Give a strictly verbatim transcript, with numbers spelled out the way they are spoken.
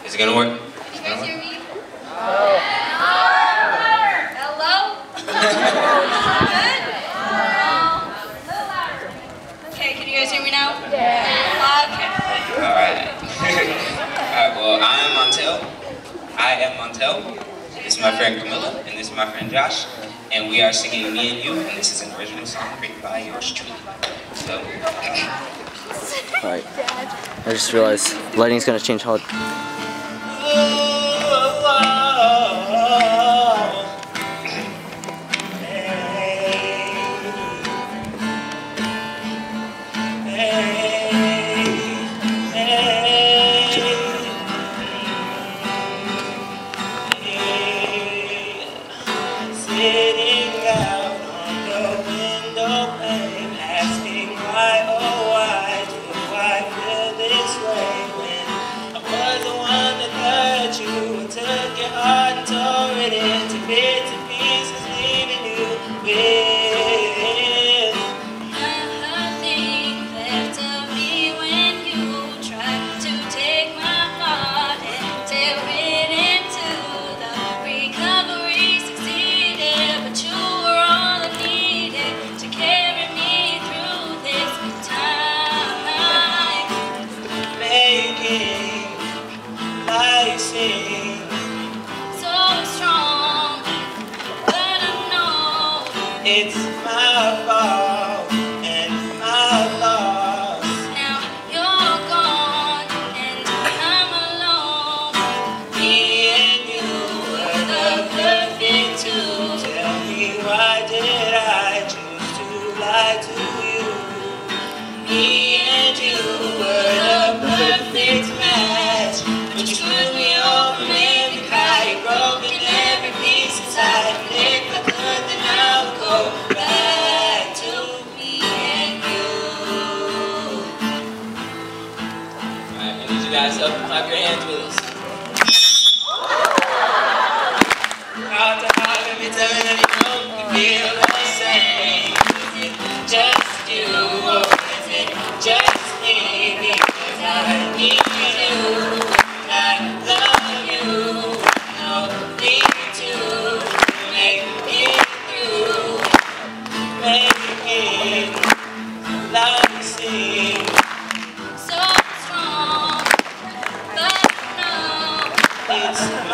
Is it gonna work? Can you guys hear me? Oh. Hello? Good? Okay, can you guys hear me now? Yeah. Okay. Alright. Alright, well, I am Montel. I am Montel. This is my friend Camilla, and this is my friend Josh. And we are singing Me and You, and this is an original song written by yours truly. So. Alright. I just realized lighting's gonna change how. Sitting out on the window pane, asking why, oh why, do I feel this way when I was the one that hurt you and took your heart and tore it into bits and pieces, leaving you with nothing left of me when you tried to take my heart and tear it into the recovery. But you were all I needed to carry me through this time. making life seem So strong, but I know it's my fault and my loss. now you're gone and I'm alone. Me and you were the perfect two. Tell me, why did I choose to lie to you? Me and you were the perfect match, but you screwed me over, made me cry. You broke in every piece inside, and if I could, then I would go back to me and you. Alright, I need you guys up, clap your hands with us. Heart to heart, let me tell you that you don't feel the same. Is it just you, or is it just me? Because I need you, and I love you. No need to make it through, making life seem So strong, but I know it's